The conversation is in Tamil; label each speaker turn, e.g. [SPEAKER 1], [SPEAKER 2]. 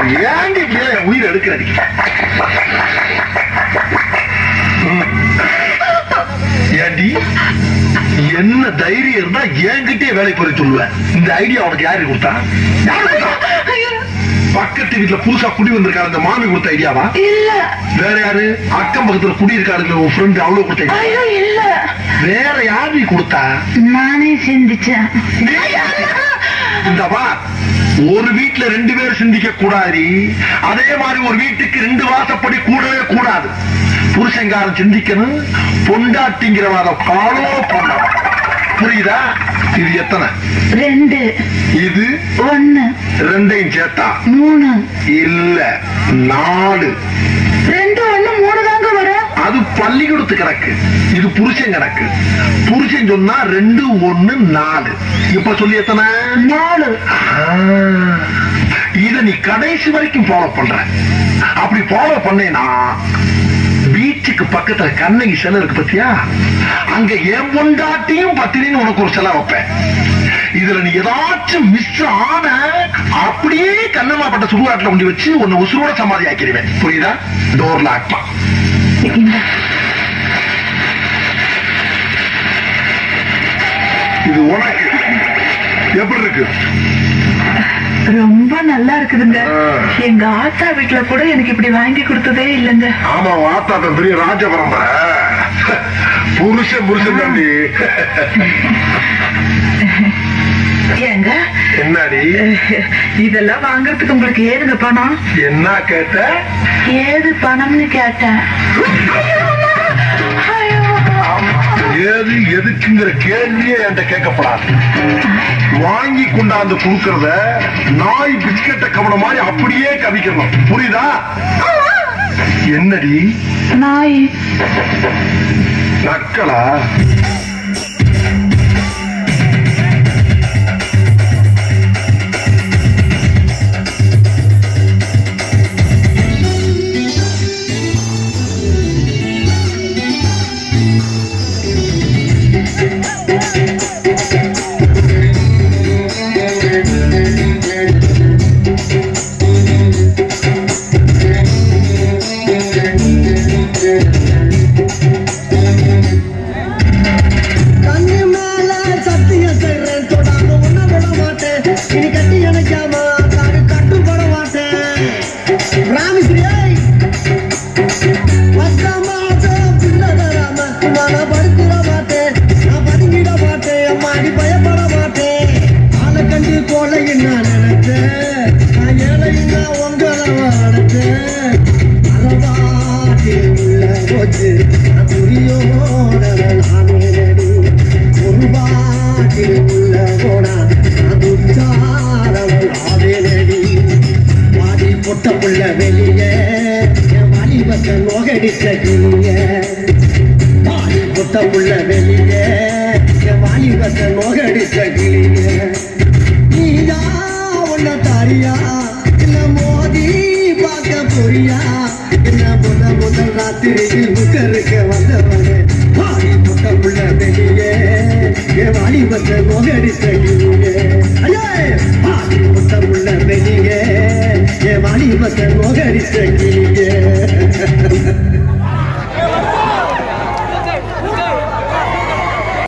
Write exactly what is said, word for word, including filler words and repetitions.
[SPEAKER 1] ஏங்க இப்படியே என் உயிர் எடுக்கிறடி? ஏண்டி என்ன தைரியம் இருந்தா என்கிட்டே வேலை போய் சொல்லுவேன். இந்த ஐடியா உனக்கு யாரு கொடுத்தா? பக்கத்து வீட்டுல புதுசா குடி வந்திருக்காரு அந்த மாமி கொடுத்த ஐடியாவா? இல்ல. வேற யாரு? அக்கம் பக்கத்துல குடி இருக்காரு உன் ஃப்ரெண்ட் அவ்வளவு கொடுத்த ஐடியா? இல்ல. வேற யாரு கொடுத்தா? நானே சிந்திச்சேன். இந்தவா ஒரு வீட்டுல ரெண்டு பேர் சிந்திக்க கூடாது. அதே மாதிரி ஒரு வீட்டுக்கு ரெண்டு வாசப்படி கூடவே கூடாது. புருஷங்காரன் சிந்திக்கணும், பொண்டாட்டிங்கிறவாத ஃபாலோ பண்ணணும். புரியுதா? இது எத்தனை? ரெண்டு. இது ஒன்னு. ரெண்டையும் சேர்த்தா மூணு. இல்ல நாலு. ரெண்டு ஒண்ணு மூணு தாங்க வரும். அது பள்ளிக்கூடத்து கணக்கு, இது புருஷன் கணக்கு. புருஷன் சொன்னா ரெண்டு ஒண்ணு நாலு. இப்ப சொல்லி எத்தனை? நாலு. இத நீ கடைசி வரைக்கும் ஃபாலோ பண்ற. அப்படி ஃபாலோ பண்ணேனா பீச்சுக்கு பக்கத்துல கண்ணகி சிலை இருக்கு பத்தியா? அங்க என் பொண்டாட்டியும் பத்தினின்னு உனக்கு ஒரு சிலை வைப்பேன். இதுல நீ ஏதாச்சும் மிஸ் ஆன அப்படியே கண்ணம்மா பட்ட சுடுகாட்டுல கொண்டு வச்சு உன்னை உசுரோட சமாதி ஆக்கிடுவேன். புரியுதா? டோர்ல ஆக்மா. இது உனக்கு எப்படி இருக்கு?
[SPEAKER 2] ரொம்ப நல்லா இருக்குதுங்க. எங்க ஆத்தா வீட்டுல கூட எனக்கு இப்படி வாங்கி கொடுத்ததே இல்லைங்க.
[SPEAKER 1] ஆமா, ஆத்தா தான் பெரிய ராஜ பரம்பரை. புருஷன் புருஷன் தாண்டி.
[SPEAKER 2] ஏங்க
[SPEAKER 1] என்னடி
[SPEAKER 2] இதெல்லாம் வாங்கறதுக்கு உங்களுக்கு ஏதுங்க பணம்?
[SPEAKER 1] என்ன கேட்ட?
[SPEAKER 2] ஏது பணம்னு கேட்டேன்.
[SPEAKER 1] ஏது எதுக்குங்கிற கேள்வியே என்கிட்ட கேட்கப்படாது. வாங்கி கொண்டாந்து கொடுக்கறத நாய் பிஸ்கெட்டை கவன மாதிரி அப்படியே கவிக்கணும். புரியுதா? என்னடி
[SPEAKER 2] நாய்
[SPEAKER 1] நக்கலா?
[SPEAKER 3] Mali, but then,